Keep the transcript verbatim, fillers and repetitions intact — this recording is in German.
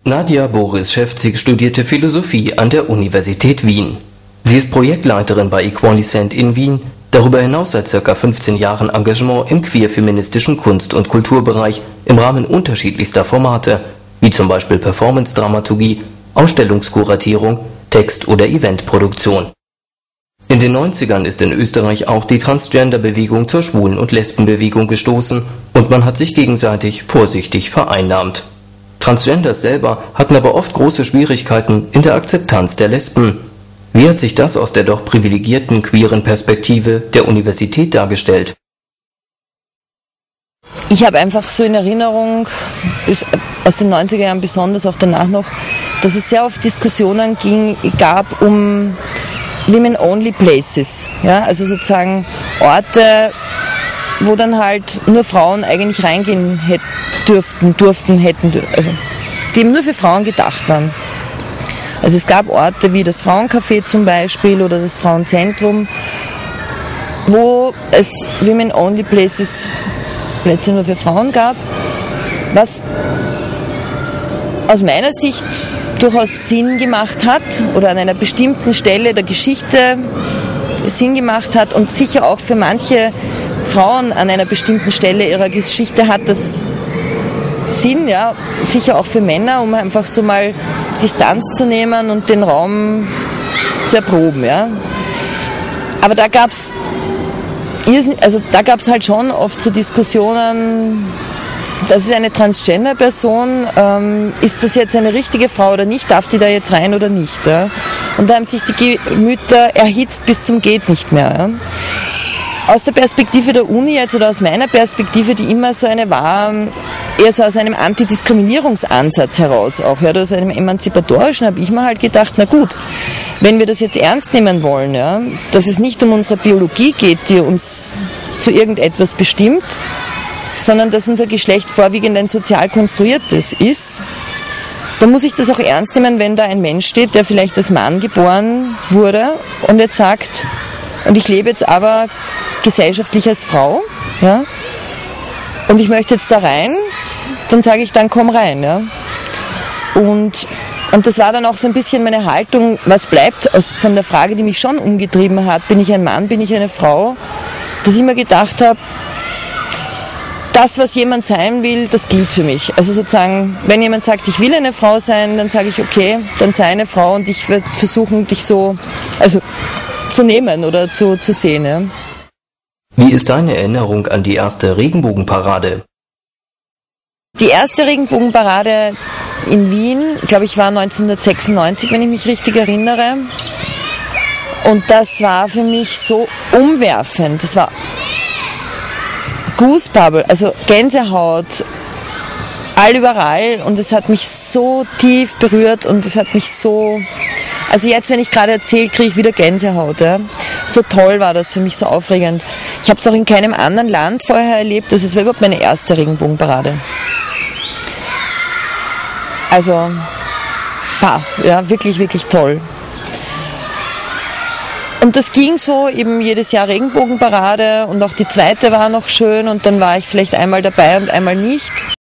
Nadja Boris-Schäfzig studierte Philosophie an der Universität Wien. Sie ist Projektleiterin bei Equalisend in Wien, darüber hinaus seit ca. fünfzehn Jahren Engagement im queer-feministischen Kunst- und Kulturbereich im Rahmen unterschiedlichster Formate, wie zum Beispiel Performance-Dramaturgie, Ausstellungskuratierung, Text- oder Eventproduktion. In den neunzigern ist in Österreich auch die Transgender-Bewegung zur Schwulen- und Lesbenbewegung gestoßen und man hat sich gegenseitig vorsichtig vereinnahmt. Transgenders selber hatten aber oft große Schwierigkeiten in der Akzeptanz der Lesben. Wie hat sich das aus der doch privilegierten queeren Perspektive der Universität dargestellt? Ich habe einfach so in Erinnerung, aus den neunziger Jahren besonders, auch danach noch, dass es sehr oft Diskussionen ging, gab um Women-Only Places, ja, also sozusagen Orte, wo dann halt nur Frauen eigentlich reingehen hätten, dürften, durften, hätten, also die eben nur für Frauen gedacht waren. Also es gab Orte wie das Frauencafé zum Beispiel oder das Frauenzentrum, wo es Women-Only Places, Plätze nur für Frauen gab, was aus meiner Sicht durchaus Sinn gemacht hat oder an einer bestimmten Stelle der Geschichte Sinn gemacht hat und sicher auch für manche Frauen an einer bestimmten Stelle ihrer Geschichte hat das Sinn, ja, sicher auch für Männer, um einfach so mal Distanz zu nehmen und den Raum zu erproben, ja. Aber da gab es also da gab es halt schon oft so Diskussionen, das ist eine Transgender-Person, ähm, ist das jetzt eine richtige Frau oder nicht, darf die da jetzt rein oder nicht, ja? Und da haben sich die Gemüter erhitzt bis zum geht nicht mehr, ja? Aus der Perspektive der Uni jetzt oder aus meiner Perspektive, die immer so eine war, eher so aus einem Antidiskriminierungsansatz heraus auch, ja, aus einem emanzipatorischen, habe ich mir halt gedacht, na gut, wenn wir das jetzt ernst nehmen wollen, ja, dass es nicht um unsere Biologie geht, die uns zu irgendetwas bestimmt, sondern dass unser Geschlecht vorwiegend ein sozial konstruiertes ist, dann muss ich das auch ernst nehmen, wenn da ein Mensch steht, der vielleicht als Mann geboren wurde und jetzt sagt, und ich lebe jetzt aber gesellschaftlich als Frau, ja, und ich möchte jetzt da rein, dann sage ich, dann komm rein, ja. Und, und das war dann auch so ein bisschen meine Haltung, was bleibt aus, von der Frage, die mich schon umgetrieben hat, bin ich ein Mann, bin ich eine Frau, dass ich mir gedacht habe, das, was jemand sein will, das gilt für mich. Also sozusagen, wenn jemand sagt, ich will eine Frau sein, dann sage ich, okay, dann sei eine Frau und ich werde versuchen, dich so, also zu nehmen oder zu, zu sehen. Ja. Wie ist deine Erinnerung an die erste Regenbogenparade? Die erste Regenbogenparade in Wien, glaube ich, war neunzehnhundertsechsundneunzig, wenn ich mich richtig erinnere. Und das war für mich so umwerfend. Das war Goosebubble, also Gänsehaut, allüberall. Und es hat mich so tief berührt und es hat mich so... Also jetzt, wenn ich gerade erzähle, kriege ich wieder Gänsehaut. Ja. So toll war das für mich, so aufregend. Ich habe es auch in keinem anderen Land vorher erlebt. Das war überhaupt meine erste Regenbogenparade. Also, bah, ja, wirklich, wirklich toll. Und das ging so, eben jedes Jahr Regenbogenparade und auch die zweite war noch schön und dann war ich vielleicht einmal dabei und einmal nicht.